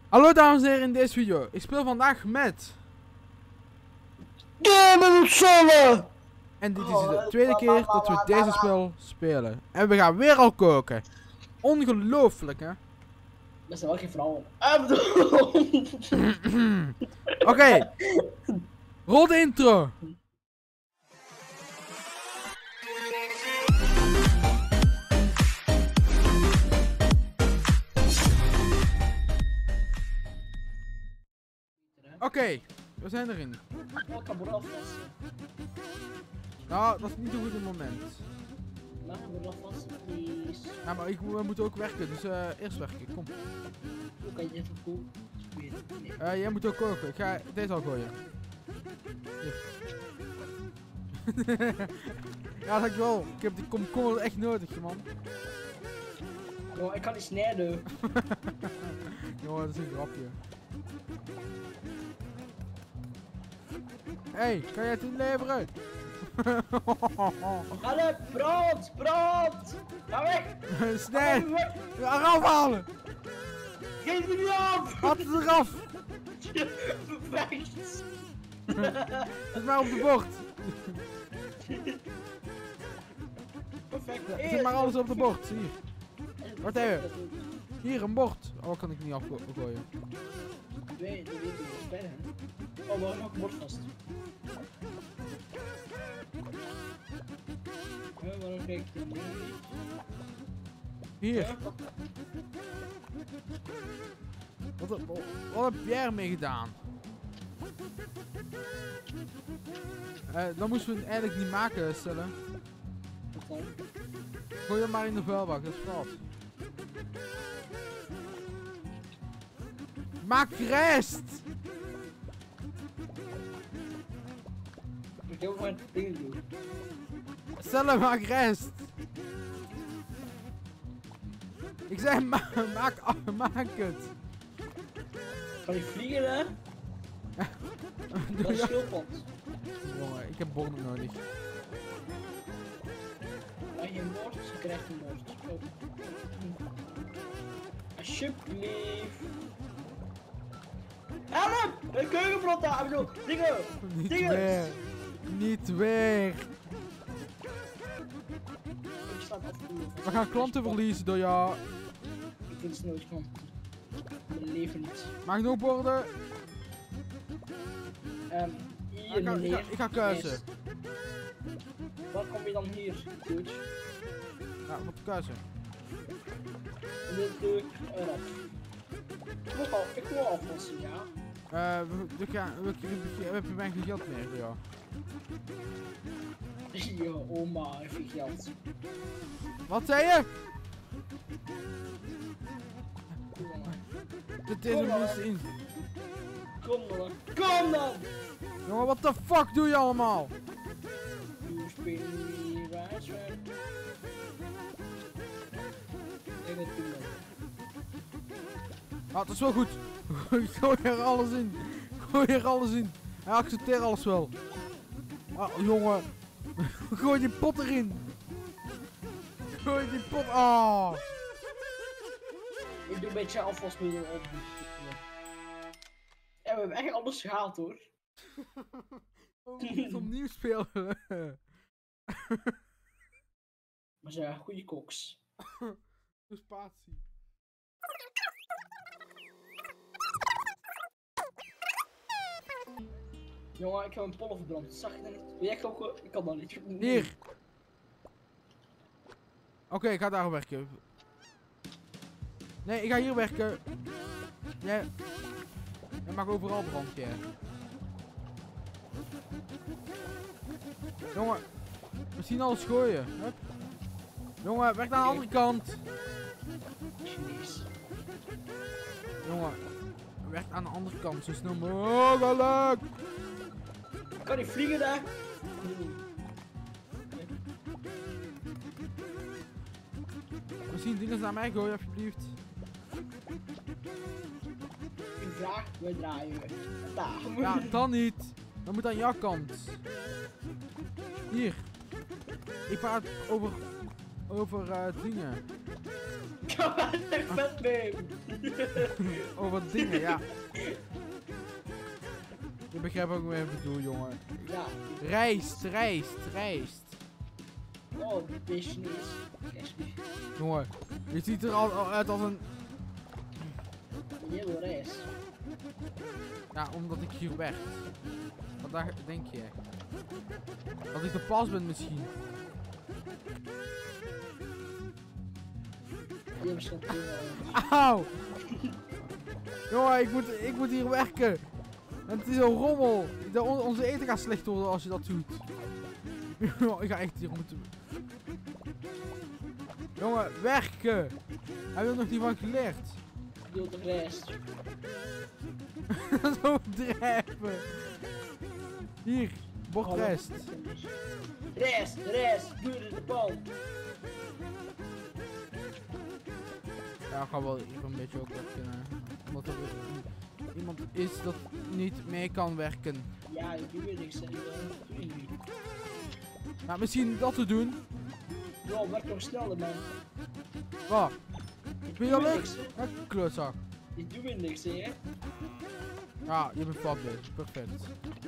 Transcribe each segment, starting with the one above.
Hallo dames en heren, in deze video. Ik speel vandaag met... Gamersole! En dit is de tweede keer dat we deze spel spelen. En we gaan weer al koken. Ongelooflijk, hè? Dat is wel geen vrouw. Oké. Rol de intro. Oké, we zijn erin. Ik kan me afwassen. Nou, dat is niet een goed moment. Mag ik me afwassen, please? Ja, maar we moeten ook werken, dus eerst werken. Kom. Hoe kan je even goed spelen? Nee. Jij moet ook koken. Ik ga deze al gooien. Hier. Ja, dankjewel. Ik heb die komkommer echt nodig, man. Oh, ik kan niet snijden. Jongen, dat is een grapje. Hey, kan jij het inleveren? Help, brand, brand! Ga weg! Snij! Ga weg! Eraf halen! Geef me niet af! Had het eraf! Vecht! Zet maar op de bord! Perfect. Zet maar alles op de bord, hier. Wacht even. Hier, een bord. Oh, kan ik niet afgooien. Nee, dat weet ik niet. Spijt, hè? Oh, waarom ook bord vast? Waarom kijk ik er niet? Hier. Wat heb jij ermee gedaan? Dan moesten we het eigenlijk niet maken, stellen. Wat dan? Gooi hem maar in de vuilbak, dat is fout. Maak rest! Ik wil gewoon dingen doen. Stellen, maak rest! Ik zei maak het! Kan je vliegen, hè? Dat Doe is je... schildpad. Jongen, ik heb borden nodig. Als je een bord, je krijgt een bord. Oh. Alsjeblieft. Help! Een keukenbrand daar! Ik bedoel, dingen! Niet Dingen! weer! Niet weer! Ik sta af. We gaan klanten verliezen door jou. Ik vind het nooit van. Mijn leven niet. Maak nog borden. Hier meneer. Ik ga kuisen. Yes. Wat kom je dan hier, dude? Ja, wat kuisen. Dit doe ik erop. Ik wil afwassen, ja. We hebben bijna geen geld meer voor jou. Je oma heeft geen geld. Wat zei je? Dit is een moest in. Kom dan. Kom dan! Jongen, wat de fuck doe je allemaal? You spin me right, right. Ik ben toen. Ah, dat is wel goed. Gooi er alles in. Gooi er alles in. Hij accepteert alles wel. Ah, jongen. Gooi die pot erin. Gooi die pot. Ah. Ik doe een beetje afwasmiddel op. Ja, we hebben echt alles gehaald hoor. Oh, we moeten opnieuw spelen. Maar ze zijn goede koks. De spatie. Jongen, ik heb een pollen verbrand. Zag je dat niet? Wil jij ook? Ik kan dat niet. Hier. Oké, ik ga daar werken. Nee, ik ga hier werken. Jij mag overal brandje. Jongen, we zien alles gooien. Hup. Jongen, werk naar de andere kant. Chinees. Jongen, werk aan de andere kant zo snel mogelijk. Kan niet vliegen daar? We zien dingen naar mij gooien, alsjeblieft. Ik vraag, we draaien. Daar. Ja, dan niet. Dan moet aan jouw kant. Hier. Ik praat over dingen. Ik kan echt vet mee. Oh, wat dingen, ja. Je begrijpt ook weer wat ik bedoel, jongen. Ja. Rijst. Oh, business. Jongen, je ziet er al uit als een... Je wil rijst. Ja, omdat ik hier werk. Wat daar denk je? Dat ik de pas ben misschien. Je beschermt Auw! Jongen, ik moet hier werken. En het is een rommel. Onze eten gaat slecht worden als je dat doet. Ik ga echt hier moeten... Jongen, werken! Heb je er nog niet van geleerd? Ik wil de rijst. Zo drijven. Hier, bord rijst. Rijst, buur in de pan. Ja, ik ga wel even een beetje ook werken. Omdat er iemand is dat niet mee kan werken. Ja, ik doe weer niks. Dat doe je niet. Nou, misschien dat te doen. Bro, werk nog sneller, man. Wat? Ik Ben je doe al weer weg? niks, hè. Ja, klootzak. Ik doe weer niks, hè. Ja, je bent fout bezig. Perfect.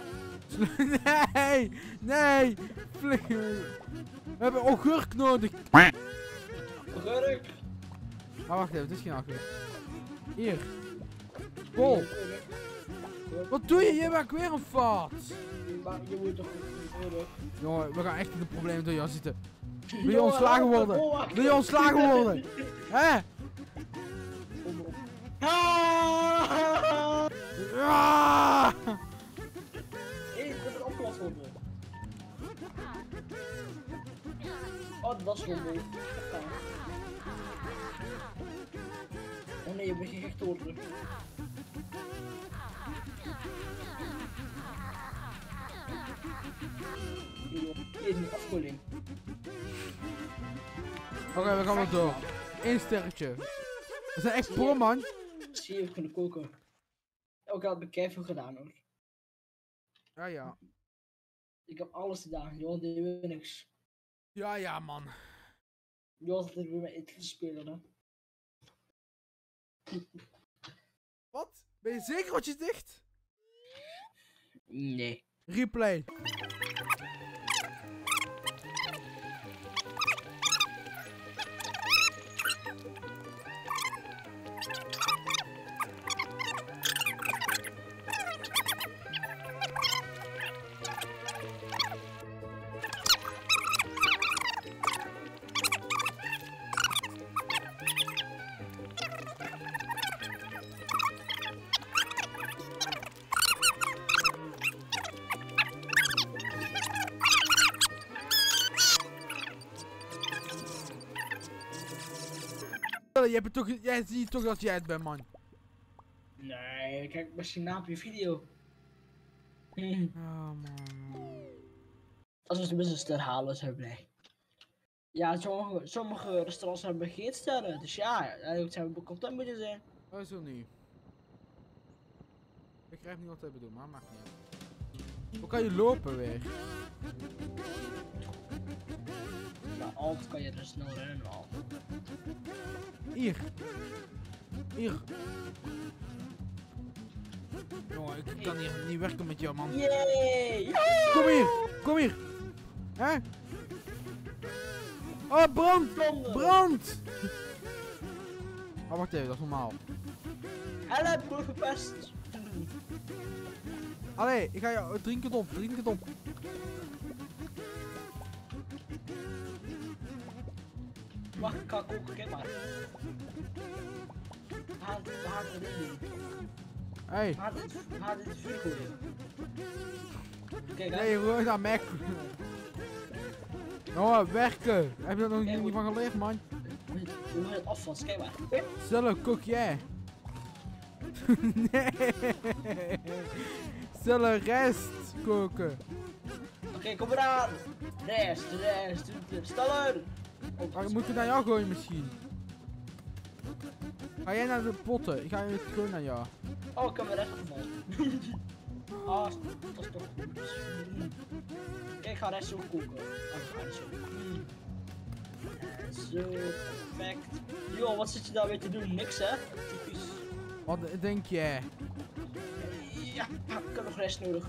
Nee! Flikker. We hebben augurk nodig. Gurk. Ah, wacht even, het is geen augurk. Hier. Bol. Wat doe je? Je maakt weer een fout. Je moet toch gurk. Jongen, we gaan echt in de problemen door jou zitten. Wil je ontslagen worden? Wil je ontslagen worden? Hè? Ah! Ah! Hé, ik heb het opgelost worden. Oh, dat was rommel. Oh nee, je bent geen echt worden. Hier is een afkoeling. Oké, we gaan wel door. 1 sterretje. We zijn echt pro, man. Zie je, we kunnen koken. Ook had ik keihard gedaan hoor. Ja. Ik heb alles gedaan, joh, die wil niks. Ja, man. Joh, dat ik weer met eten te spelen, hè. Wat? Ben je zeker wat je zegt? Nee. Replay. Jij ziet toch dat jij het bent, man. Nee, kijk misschien na op je video. Oh, man. Als we tenminste een ster halen, zijn we blij. Ja, sommige restaurants hebben geen sterren, dus ja, eigenlijk zijn we content moeten zijn. Dat is zo niet. Ik begrijp niet wat hij bedoelt, maar maakt niet uit. Hoe kan je lopen weer? Ja, altijd kan je er snel rennen al. Hier. Jongen, ik kan hier niet werken met jou, man. Yay! Kom hier. Hè? Oh, brand! Oh, wacht even, dat is normaal. Help, ik word verpest. Allee, ik ga jou, drink het op. Wacht, ik ga koken, kijk maar. We gaan het erin doen. Hey. We gaan dit vuur gooien. Kijk, Nee, je gooit aan Mac. Jongen, werken. Heb je er nog Ja, niet van geleerd, man? we doen het afval, kijk maar. Zelf kook jij. Nee. Zelf rest koken. Oké, kom eraan. Rest, steller. Maar moet ik naar jou gooien misschien? Ga jij naar de potten? Ik ga het gewoon naar jou. Oh, ik heb mijn rest gevallen. Ah, dat is toch goed. Kijk, ik ga rest zo koken. Oh, ik ga rest zo. Zo, perfect. Yo, wat zit je daar weer te doen? Niks hè? Typisch. Wat denk jij? Ja, ik heb nog rest nodig.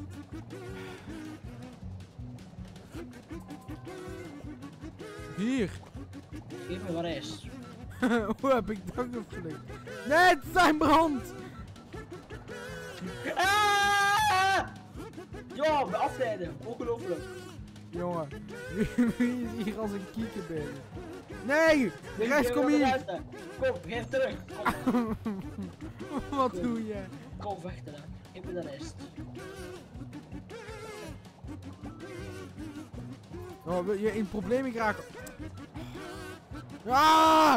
Hier. Geef me wat rest. Hoe heb ik dat geflikt? Nee, het is zijn brand! Ah! Ja, we afleiden. Ongelooflijk. Jongen, wie is hier als een kieker bezig? Nee! De rest kom hier! Kom, geef terug. Kom, Wat doe je? kom vechten. Geef me de rest. Oh, wil je in problemen geraken? Ah!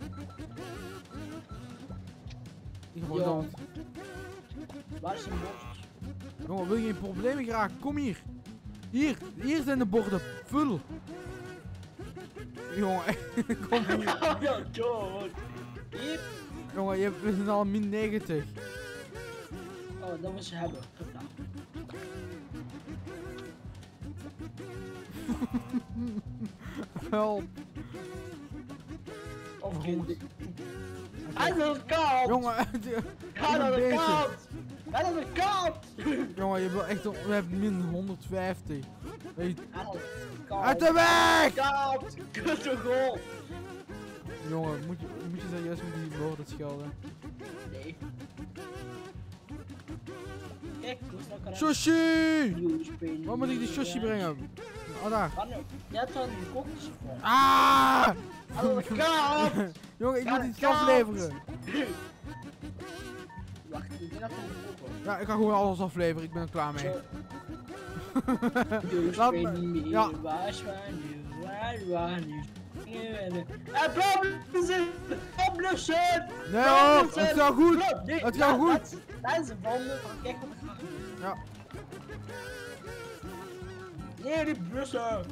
Hier wordt Ja. dan. Waar is een bord? Jongen, wil je in problemen geraken? Kom hier! Hier zijn de borden. Vul! Jongen, kom hier. Ja, John. Hier. Jongen, we zijn al min 90. Oh, dat we ze hebben. Gedaan. Help. Of Oh, geen. Hij is aan de kant! Jongen, Ga naar de beetje. kant! Ga naar de kant! jongen, je wil echt, we hebben min 150. Weet je, Ga naar de kant! uit de weg! Kant! Kutte goal! Jongen, moet je serieus met die woorden schelden? Nee. Kijk, hoe snel kan hij Sushi! nieuw spelen? Waar moet ik die sushi brengen? Oh, daar. Wanneer? Je hebt al die kokjes voor. Ah! Ga naar de kant! Jongen, ik Ja, moet iets kant! afleveren. Wacht, ik denk dat we kopen. Ja, ik ga gewoon alles afleveren, ik ben er klaar mee. Laat me- Meer, ja. waar nu? En opblussen! Opblussen! Nee hoor, het gaat goed. Het gaat goed. Dat is een wonder van kijk wat ik ga doen. Ja. Nee, die blussen!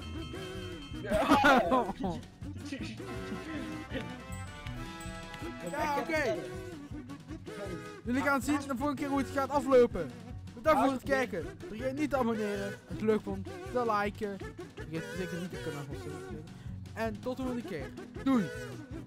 Ja, oké. Jullie gaan zien de volgende keer hoe het gaat aflopen. Bedankt voor het kijken. Vergeet niet te abonneren als je het leuk vond. Te liken. Vergeet zeker niet het kanaal van te klikken. En tot de volgende keer. Doei.